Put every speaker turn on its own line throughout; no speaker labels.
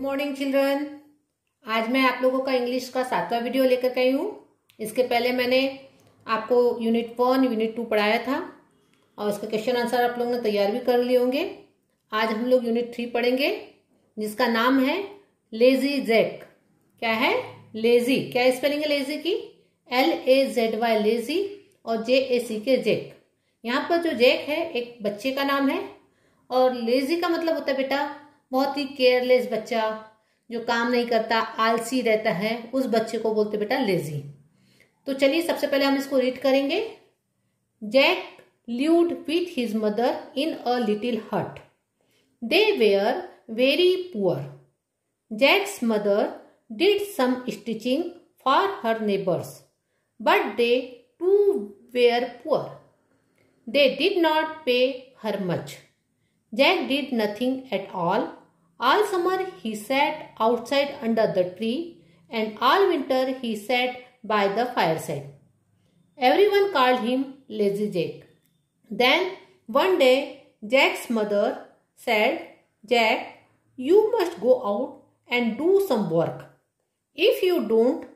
Morning children. आज मैं आप लोगों का इंग्लिश का 7वां वीडियो लेकर के आई हूँ। इसके पहले मैंने आपको यूनिट 1 यूनिट 2 पढ़ाया था और इसका क्वेश्चन आंसर आप लोगों ने तैयार भी कर लिए होंगे। आज हम लोग यूनिट 3 पढ़ेंगे जिसका नाम है लेजी जैक। क्या है? लेजी। क्या स्पेलिंग है लेजी की? LAZY लेजी और JAC के जैक। यहाँ पर जो जैक है एक बच्चे का नाम है और लेजी का मतलब होता है बेटा बहुत ही केयरलेस बच्चा जो काम नहीं करता, आलसी रहता है, उस बच्चे को बोलते बेटा लेजी। तो चलिए सबसे पहले हम इसको रीड करेंगे। Jack lived with his mother in a little hut. They were very poor. Jack's mother did some stitching for her neighbors, but they too were poor. They did not pay her much. Jack did nothing at all. All summer he sat outside under the tree, and all winter he sat by the fireside. Everyone called him Lazy Jack. Then one day Jack's mother said, "Jack, you must go out and do some work. If you don't,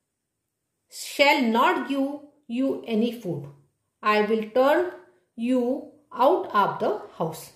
shall not give you any food. I will turn you out of the house."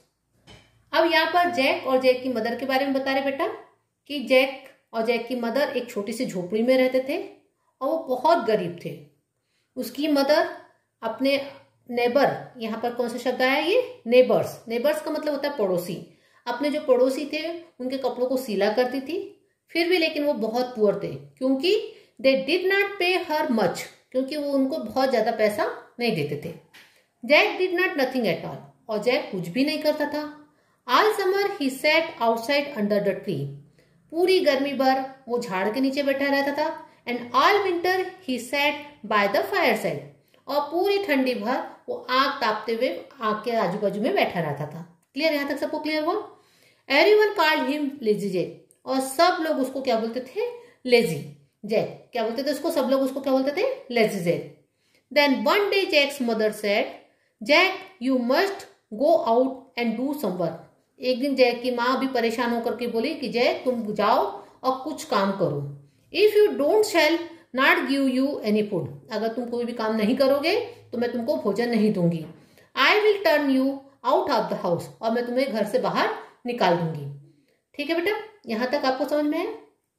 अब यहाँ पर Jack और Jack की mother के बारे में बता रहे बेटा कि जैक और जैक की मदर एक छोटी सी झोपड़ी में रहते थे और वो बहुत गरीब थे। उसकी मदर अपने नेबर, यहाँ पर कौन सा शब्द आया ये? नेबर्स। नेबर्स का मतलब होता है पड़ोसी। अपने जो पड़ोसी थे उनके कपड़ों को सिला करती थी। फिर भी लेकिन वो बहुत पुअर थे क्योंकि दे डिड नॉट पे हर मच, क्योंकि वो उनको बहुत ज्यादा पैसा नहीं देते थे। Jack did not nothing at all, और जैक कुछ भी नहीं करता था। All summer he sat outside under the tree, पूरी गर्मी भर वो झाड़ के नीचे बैठा रहता था। And all winter he sat by the fire side, और पूरी ठंडी भर वो आग तापते हुए आग के आजू बाजू में बैठा रहता था। क्लियर? यहाँ तक सबको क्लियर हुआ? Everyone called him lazy Jack, और सब लोग उसको क्या बोलते थे? Lazy Jack. क्या बोलते थे उसको? सब लोग उसको क्या बोलते थे? Lazy Jack. Then one day Jack's mother said, Jack you must go out and do some work. एक दिन जैक की माँ भी परेशान होकर के बोली कि जैक तुम जाओ और कुछ काम करो। If you don't shall not give you any food, अगर तुम कोई भी काम नहीं करोगे तो मैं तुमको भोजन नहीं दूंगी। I will turn you out of the house, और मैं तुम्हें घर से बाहर निकाल दूंगी। ठीक है बेटा, यहाँ तक आपको समझ में है?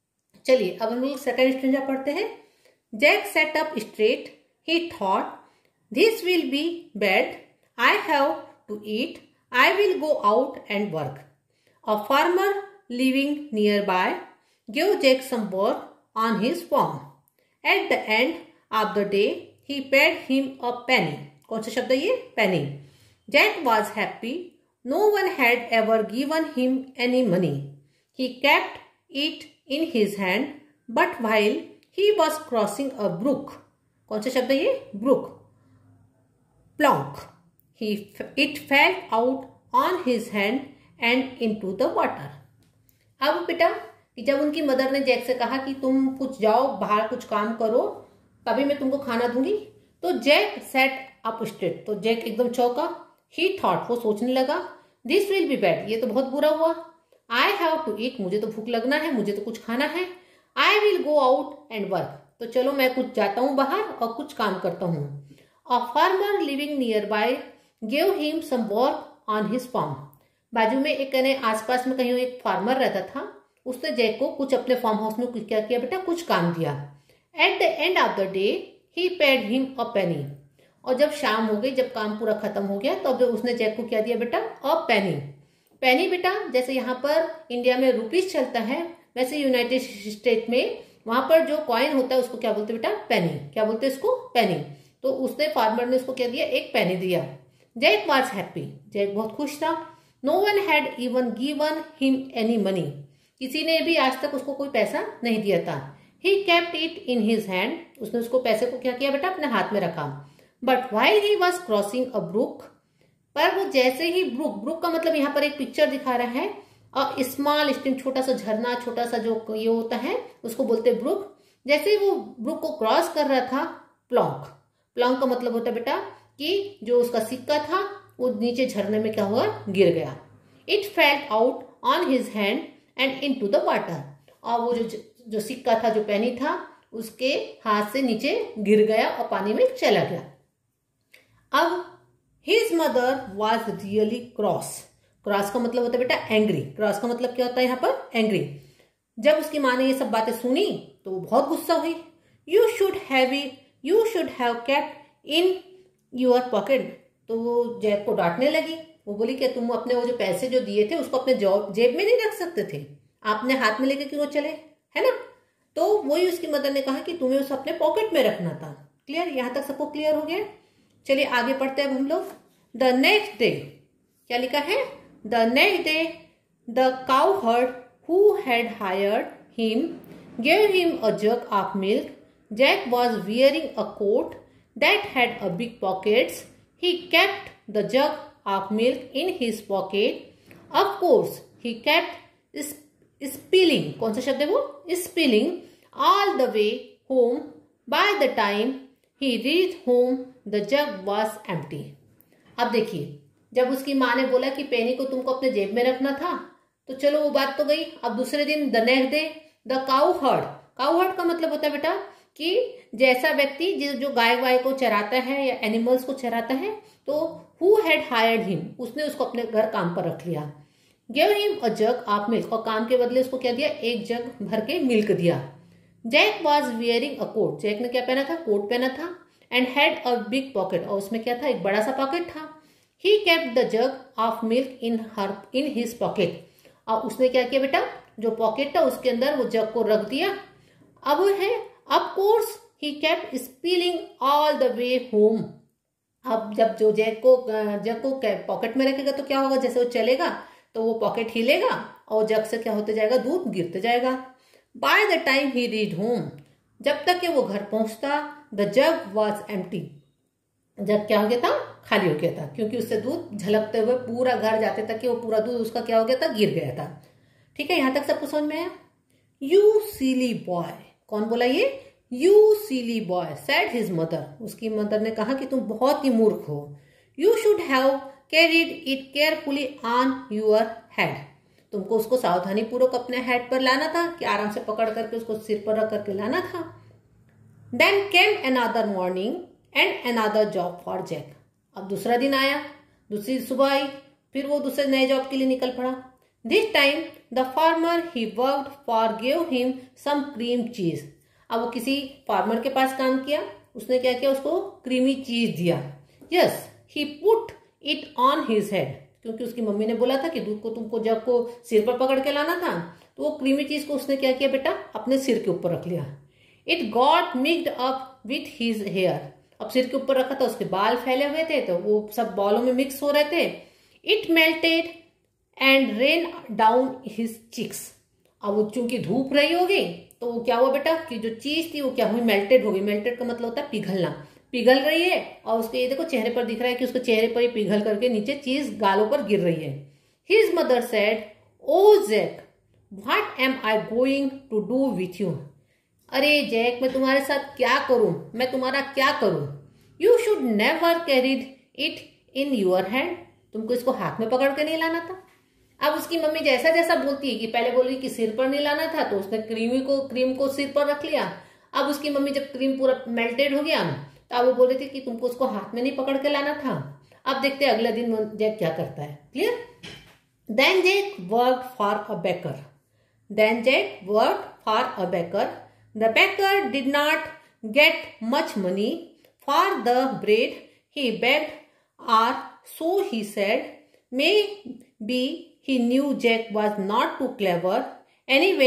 चलिए अब हम लोग सेकंड स्टेंजा पढ़ते हैं। Jack sat up straight, he thought this will be bad, I have to eat, I will go out and work. A farmer living nearby gave Jack some work on his farm. At the end of the day, he paid him a penny. कौन सा शब्द है ये? Penny. Jack was happy. No one had ever given him any money. He kept it in his hand, but while he was crossing a brook, कौन सा शब्द है ये? Brook. Plonk. It fell out on his hand and into the water. अब बेटा कि जब उनकी मदर ने जैक से कहा कि तुम कुछ जाओ बाहर कुछ काम करो तभी मैं तुमको खाना दूंगी, तो जैक सेट अप स्ट्रेट, तो जैक एकदम चौंका। ही थॉट, वो सोचने लगा, दिस विल बी बैड, ये तो बहुत बुरा हुआ। आई हैव टू ईट, मुझे तो भूख लगना है, मुझे तो कुछ खाना है। I will go out and work, तो चलो मैं कुछ जाता हूँ बाहर और कुछ काम करता हूँ। A farmer living nearby give him some work on his farm, बाजू में एक कहने आसपास में कहीं एक फार्मर रहता था, उसने जैक को कुछ अपने फार्म हाउस में क्या किया बेटा? कुछ काम दिया। At the end of the day he paid him a penny, और जब शाम हो गई, जब काम पूरा खत्म हो गया, तब उसने जैक को क्या दिया बेटा? अ पेनी। पेनी बेटा जैसे यहाँ पर इंडिया में रुपीज चलता है, वैसे यूनाइटेड स्टेट में वहां पर जो कॉइन होता है उसको क्या बोलते बेटा? पेनी। क्या बोलते हैं इसको? पेनी। तो उसने फार्मर ने उसको क्या दिया? एक पेनी दिया। जैक वॉज हैप्पी, जैक बहुत खुश था। No one had even given him any money, किसी ने भी आज तक उसको कोई पैसा नहीं दिया था। He kept it in his hand, उसने उसको पैसे को क्या किया बेटा? अपने हाथ में रखा। But while he was crossing a brook, पर वो जैसे ही ब्रुक का मतलब यहाँ पर एक पिक्चर दिखा रहा है, और स्मॉल स्ट्रीम, छोटा सा झरना, छोटा सा जो ये होता है उसको बोलते ब्रुक। जैसे ही वो ब्रुक को क्रॉस कर रहा था, प्लॉन्क, प्लॉन्क का मतलब होता है बेटा कि जो उसका सिक्का था वो नीचे झरने में क्या हुआ? गिर गया। It fell out on his hand and into the water. और वो जो सिक्का था, जो पेनी था, उसके हाथ से नीचे गिर गया और पानी में चला गया। अब his mother was really cross. Cross का मतलब होता है बेटा एंग्री। क्रॉस का मतलब क्या होता है यहाँ पर? एंग्री। जब उसकी माँ ने ये सब बातें सुनी तो वो बहुत गुस्सा हुई। You should have kept in your pocket. तो वो जैक को डांटने लगी। वो बोली कि तुम अपने वो जो पैसे जो दिए थे उसको अपने जेब में नहीं रख सकते थे, आपने हाथ में लेके क्यों चले, है ना। तो वही उसकी मदर ने कहा कि तुम्हें उसे अपने पॉकेट में रखना था। क्लियर? यहां तक सबको क्लियर हो गया? चलिए आगे पढ़ते हैं अब हम लोग। द नेक्स्ट डे, क्या लिखा है? The next day the cowherd who had hired him gave him a jug of milk. Jack was wearing a coat that had a big pockets. He kept the jug of milk in his pocket. Of course, he kept spilling. कौन सा शब्द है वो? Spilling all the way home. By the time he reached home, the jug was empty. अब देखिए, जब उसकी माँ ने बोला कि पेनी को तुमको अपने जेब में रखना था, तो चलो वो बात तो गई। अब दूसरे दिन the next day the cowherd. Cowherd का मतलब होता है बेटा कि जैसा व्यक्ति जो गाय वाय को चराता है या एनिमल्स को चराता है, तो हु हैड हायर्ड हिम, उसने उसको अपने घर काम पर रख लिया। Give him a jug of milk, और काम के बदले उसको क्या दिया? एक जग भर के मिल्क दिया। Jack was wearing a coat, Jack ने क्या पहना था? कोट पहना था। And had a big pocket, और उसमें क्या था? एक बड़ा सा पॉकेट था। He kept the jug of milk in his pocket, और उसने क्या किया बेटा? जो पॉकेट था उसके अंदर वो जग को रख दिया। अब वो है of course he kept spilling all the way home. अब जब जो जग को पॉकेट में रखेगा तो क्या होगा? जैसे वो चलेगा तो वो पॉकेट हिलेगा और जग से क्या होते जाएगा? दूध गिरते जाएगा। By the time he reached home, जब तक कि वो घर पहुंचता, the jug was empty, jug क्या हो गया था? खाली हो गया था, क्योंकि उससे दूध झलकते हुए पूरा घर जाते तक कि वो पूरा दूध उसका क्या हो गया था? गिर गया था। ठीक है, यहां तक सबको समझ में आया? यू सीली बॉय, कौन बोला ये? You silly boy said his mother, उसकी मदर ने कहा कि तुम बहुत ही मूर्ख हो। You should have carried it carefully on your head, तुमको उसको सावधानी पूर्वक अपने हेड पर लाना था, कि आराम से पकड़ करके उसको सिर पर रख करके लाना था। Then came another morning and another job for Jack, अब दूसरा दिन आया, दूसरी सुबह आई, फिर वो दूसरे नए जॉब के लिए निकल पड़ा। This time the farmer he worked for give him some cream cheese, अब वो किसी फार्मर के पास काम किया, उसने क्या किया? उसको क्रीमी चीज दिया। Yes, he put it on his head, क्योंकि उसकी मम्मी ने बोला था कि दूध को तुमको जग को सिर पर पकड़ के लाना था, तो वो क्रीमी चीज को उसने क्या किया बेटा? अपने सिर के ऊपर रख लिया। It got mixed up with his hair, अब सिर के ऊपर रखा था, उसके बाल फैले हुए थे तो वो सब बालों में मिक्स हो रहे थे। It melted and ran down his cheeks, अब वो चूंकि धूप रही होगी तो वो क्या हुआ बेटा कि जो चीज थी वो क्या हुई? मेल्टेड हो गई। मेल्टेड का मतलब होता है पिघलना, पिघल रही है, और उसके ये देखो चेहरे पर दिख रहा है कि उसके चेहरे पर ही पिघल करके नीचे चीज गालों पर गिर रही है। His mother said, oh Jack what am I going to do with you, अरे जैक मैं तुम्हारे साथ क्या करूं, मैं तुम्हारा क्या करूं? You should never carried it in your hand, तुमको इसको हाथ में पकड़ के नहीं लाना था। अब उसकी मम्मी जैसा जैसा बोलती है कि पहले बोली कि सिर पर नहीं लाना था, तो उसने क्रीम को सिर पर रख लिया। अब उसकी मम्मी जब क्रीम पूरा मेल्टेड हो गया तो अब वो बोल रही थी कि तुमको उसको हाथ में नहीं पकड़ के लाना था। अब देखते हैं अगले दिन जैक क्या करता है। Clear? Then Jack worked for a baker, then Jack worked for a baker, the baker did not get much money for the bread he begged, और so he said, maybe he knew Jack was not too clever. Anyway,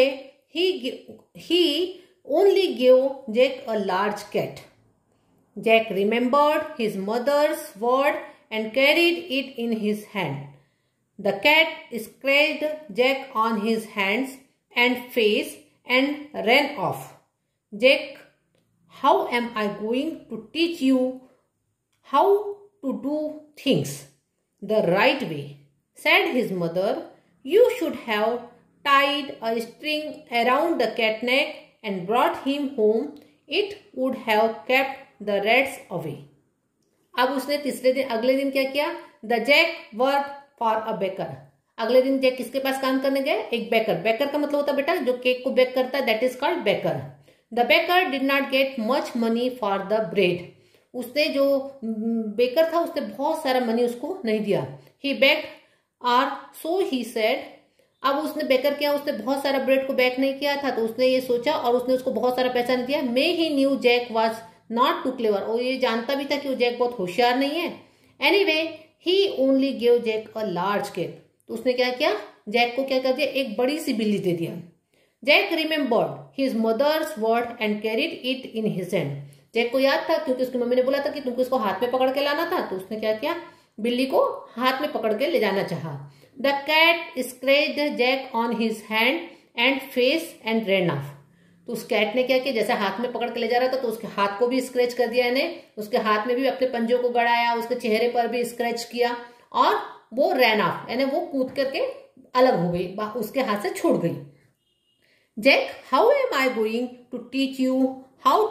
he only gave Jack a large cat. Jack remembered his mother's word and carried it in his hand. The cat scratched Jack on his hands and face and ran off. Jack, how am I going to teach you how to do things the right way? Said his mother. You should have tied a string around the cat neck and brought him home. It would have kept the rats away. अब उसने तीसरे दिन अगले दिन क्या किया? The Jack worked for a baker. अगले दिन जैक किसके पास काम करने गए? एक बेकर। बेकर का मतलब होता है बेटा जो केक को बेक करता है, that is called baker. The baker did not get much money for the bread. उसने जो बेकर था उसने बहुत सारा मनी उसको नहीं दिया। ही बेक्ड और सो ही सेड। अब उसने बेकर किया, उसने बहुत सारा ब्रेड को बेक नहीं किया था, तो उसने ये सोचा और उसने उसको बहुत सारा पैसा नहीं दिया। May he knew Jack was not too clever. और ये जानता भी था कि वो जैक बहुत होशियार नहीं है। Anyway he only give Jack a large cake. तो उसने क्या किया? जैक को क्या कर दिया? एक बड़ी सी बिल्ली दे दिया। Jack remembered his mother's word and carried it in his hand. Jack को याद था क्योंकि उसकी मम्मी ने बोला था कि तुमको इसको हाथ में पकड़ के लाना था, तो उसने क्या किया? बिल्ली को हाथ में पकड़ के ले जाना चाहा। The cat scratched Jack on his hand and face and ran off. तो उस कैट ने क्या किया? जैसे हाथ में पकड़ के ले जा रहा था तो उसके हाथ को भी स्क्रैच कर दिया इन्हें, उसके हाथ में भी अपने पंजों को गड़ाया, उसके चेहरे पर भी स्क्रैच किया और वो रैन ऑफ यानी वो कूद करके अलग हो गई, उसके हाथ से छूट गई। Jack, how am I going to teach you how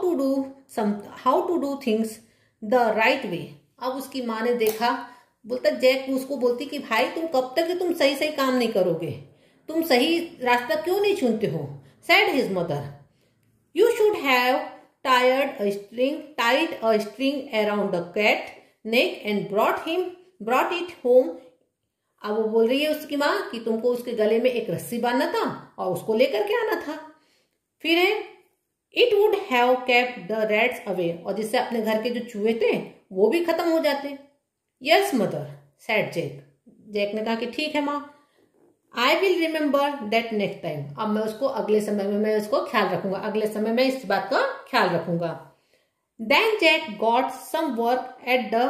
to do things the right way. अब उसकी माँ ने देखा, बोलता जैक उसको बोलती कि भाई तुम कब तक तुम सही सही काम नहीं करोगे, तुम सही रास्ता क्यों नहीं चुनते हो। Said his mother, you should have tied a string around the cat neck and brought it home. अब वो बोल रही है उसकी माँ कि तुमको उसके गले में एक रस्सी बांधना था और उसको लेकर के आना था। फिर है it would have kept the rats away, और जिससे अपने घर के जो चूहे थे वो भी खत्म हो जाते। Yes mother said Jack. Jack ने कहा कि ठीक है माँ, I will remember that next time. अब मैं उसको अगले समय में मैं उसको ख्याल रखूंगा, अगले समय में इस बात का ख्याल रखूंगा। Then Jack got some work at the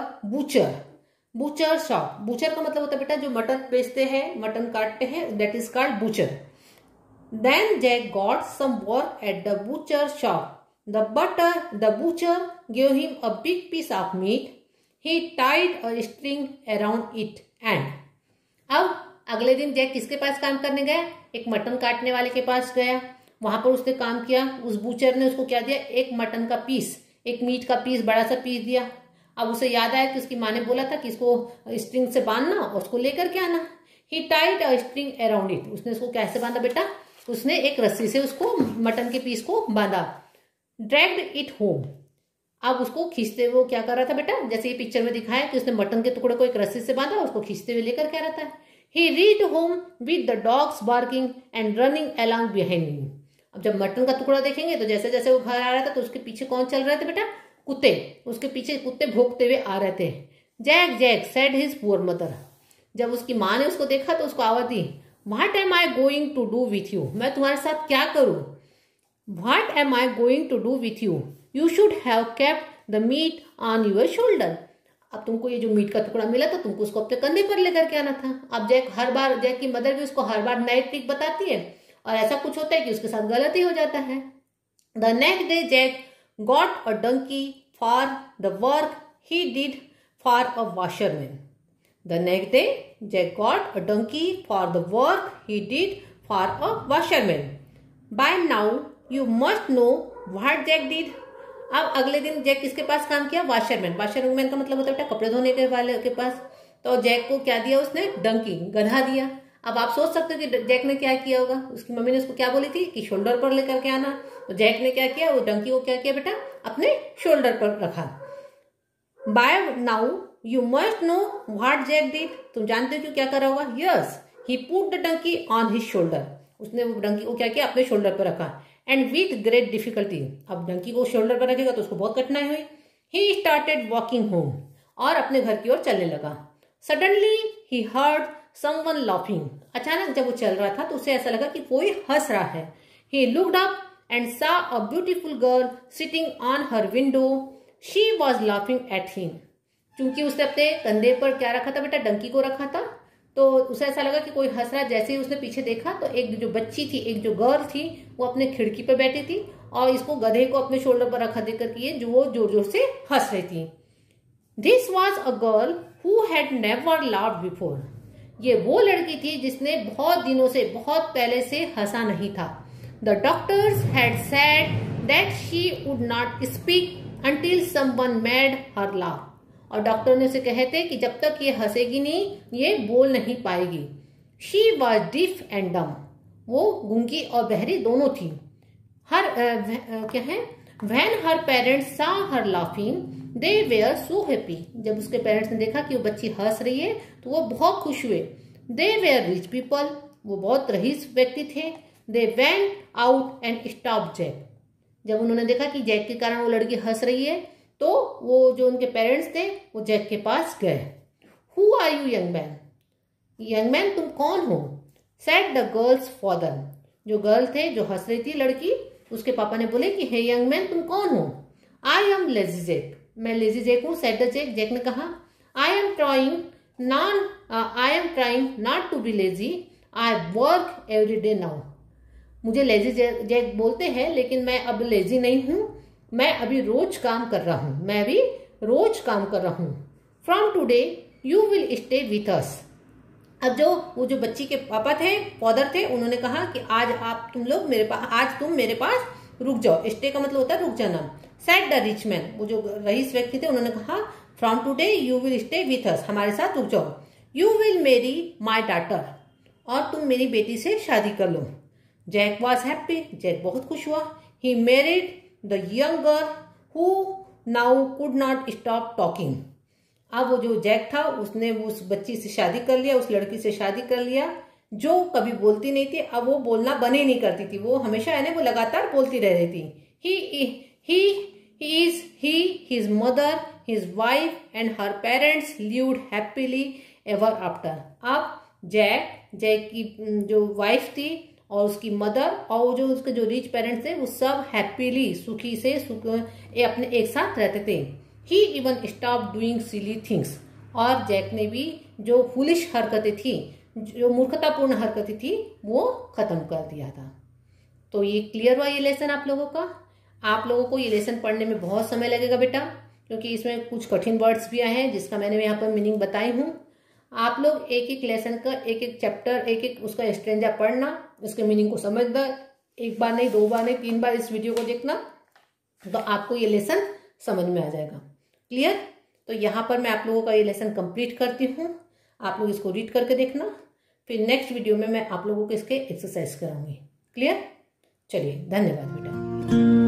butcher shop. Butcher का मतलब होता है बेटा जो मटन बेचते हैं, मटन काटते हैं, that is called butcher. Then Jack got some work at the butcher shop. The butcher give him a big piece of meat. He tied a string around it and. अब अगले दिन Jack किसके पास काम करने गया? एक मटन काटने वाले के पास गया। वहां पर उसने काम किया। उस बूचर ने उसको क्या दिया? एक मटन का पीस, एक मीट का पीस, बड़ा सा पीस दिया। अब उसे याद आया कि उसकी माँ ने बोला था कि इसको स्ट्रिंग से बांधना और उसको लेकर के आना। He tied a string around it. उसने उसको कैसे बांधा बेटा? उसने एक रस्सी से उसको मटन के पीस को बांधा। Dragged it home. अब उसको खींचते हुए क्या कर रहा था बेटा? जैसे ये पिक्चर में दिखाया कि उसने मटन के टुकड़े को एक रस्सी से बांधा, उसको खींचते हुए लेकर क्या रहता है। He reached home with the dogs barking and running along behind him. अब जब मटन का टुकड़ा देखेंगे तो जैसे जैसे वो घर आ रहा था तो उसके पीछे कौन चल रहे थे बेटा? कुत्ते। उसके पीछे कुत्ते भौंकते हुए आ रहे थे। Jack Jack said his poor mother. जब उसकी माँ ने उसको देखा तो उसको आवाज दी, What am I going to do with you? मैं तुम्हारे साथ क्या करूं? What am I going to do with you? You should have kept the meat on your shoulder. अब तुमको ये जो मीट का टुकड़ा मिला था तुमको उसको अपने कंधे पर लेकर के आना था। अब जैक की मदर भी उसको हर बार नई ट्रिक बताती है और ऐसा कुछ होता है कि उसके साथ गलती हो जाता है। The next day Jack got a donkey for the work he did for a washerman. The next day Jack got a donkey for the work he did for a washerman. By now you must know what Jack did. अब अगले दिन Jack किसके पास काम किया? Washerman. Washerman का मतलब होता है कपड़े धोने के वाले के पास। तो जैक को क्या दिया उसने? डंकी, गधा दिया। अब आप सोच सकते हो कि जैक ने क्या किया होगा। उसकी मम्मी ने उसको क्या बोली थी कि शोल्डर पर लेकर के आना। तो जैक ने क्या किया? वो डंकी को क्या किया बेटा? अपने शोल्डर पर रखा। By now you must know what Jack did. तुम जानते हो क्या करा होगा? Yes, he put the donkey on his shoulder. उसने वो डंकी को क्या किया? अपने शोल्डर पर रखा। And with great difficulty. अब डंकी को शोल्डर पर रखेगा तो उसको बहुत कठिनाई हुई। He started walking home. और अपने घर की ओर चलने लगा। Suddenly he heard someone laughing. अचानक जब वो चल रहा था तो उसे ऐसा लगा कि कोई हंस रहा है। He looked up and saw a beautiful girl sitting on her window. She was laughing at him. क्योंकि उसने अपने कंधे पर क्या रखा था बेटा? डंकी को रखा था। तो उसे ऐसा लगा कि कोई हंस रहा है। जैसे ही उसने पीछे देखा तो एक जो बच्ची थी, एक जो गर्ल थी, वो अपने खिड़की पर बैठी थी और इसको गधे को अपने शोल्डर पर रखा देकर के जो वो जोर जोर से हंस रही थी। This was a girl who had never laughed before. ये वो लड़की थी जिसने बहुत दिनों से, बहुत पहले से हंसा नहीं था। The doctors had said that she would not speak until someone made her laugh. और डॉक्टर ने उसे कहे थे कि जब तक ये हंसेगी नहीं ये बोल नहीं पाएगी। शी वॉज डिफ एंड डम, वो गूंगी और बहरी दोनों थी। क्या है, when her parents saw her laughing they were so happy, जब उसके पेरेंट्स ने देखा कि वो बच्ची हंस रही है तो वो बहुत खुश हुए। दे वेयर रिच पीपल, वो बहुत रईस व्यक्ति थे। They went out and stop Jack, जब उन्होंने देखा कि जैक के कारण वो लड़की हंस रही है तो वो जो उनके पेरेंट्स थे वो जैक के पास गए। Who are you young man, young man तुम कौन हो? सेड द गर्ल्स फादर, जो गर्ल थे जो हंस रही थी लड़की, उसके पापा ने बोले कि हे यंग मैन तुम कौन हो? आई एम लेजी जैक, मैं लेजी जैक हूँ। सेड द जैक, जैक ने कहा I am trying not to be lazy, I work every day now, मुझे लेजी जैक बोलते हैं लेकिन मैं अब लेजी नहीं हूं, मैं अभी रोज काम कर रहा हूं, मैं अभी रोज काम कर रहा हूं। From today you will stay with us, अब वो जो बच्ची के पापा थे, फादर थे, उन्होंने कहा कि आज तुम मेरे पास रुक जाओ। स्टे का मतलब होता है रुक जाना। सेड द रिच मैन, वो जो रईस व्यक्ति थे उन्होंने कहा from today you will stay with us, हमारे साथ रुक जाओ। You will marry my daughter, और तुम मेरी बेटी से शादी कर लो। जैक वॉज हैप्पी, जैक बहुत खुश हुआ। He married the young girl who now could not stop talking, अब वो जो जैक था उसने उस बच्ची से शादी कर लिया, उस लड़की से शादी कर लिया जो कभी बोलती नहीं थी। अब वो बोलना बंद ही नहीं करती थी, वो हमेशा है ना वो लगातार बोलती रह रही थी। His mother, his wife and her parents lived happily ever after, अब जैक की जो वाइफ थी और उसकी मदर और जो उसके जो रिच पेरेंट्स थे वो सब हैप्पीली सुखी से अपने एक साथ रहते थे। He even stop doing silly things, और जैक ने भी जो फुलिश हरकतें थी, जो मूर्खतापूर्ण हरकतें थी, वो खत्म कर दिया था। तो ये क्लियर हुआ ये लेसन आप लोगों का। आप लोगों को ये लेसन पढ़ने में बहुत समय लगेगा बेटा, क्योंकि इसमें कुछ कठिन वर्ड्स भी आए हैं जिसका मैंने यहाँ पर मीनिंग बताई हूँ। आप लोग एक एक लेसन का एक एक चैप्टर, एक एक उसका स्ट्रेंजा पढ़ना, उसके मीनिंग को समझना, एक बार नहीं, 2 बार नहीं, 3 बार इस वीडियो को देखना, तो आपको ये लेसन समझ में आ जाएगा। क्लियर? तो यहाँ पर मैं आप लोगों का ये लेसन कंप्लीट करती हूँ, आप लोग इसको रीड करके देखना, फिर नेक्स्ट वीडियो में मैं आप लोगों को इसके एक्सरसाइज कराऊंगी। क्लियर? चलिए, धन्यवाद बेटा।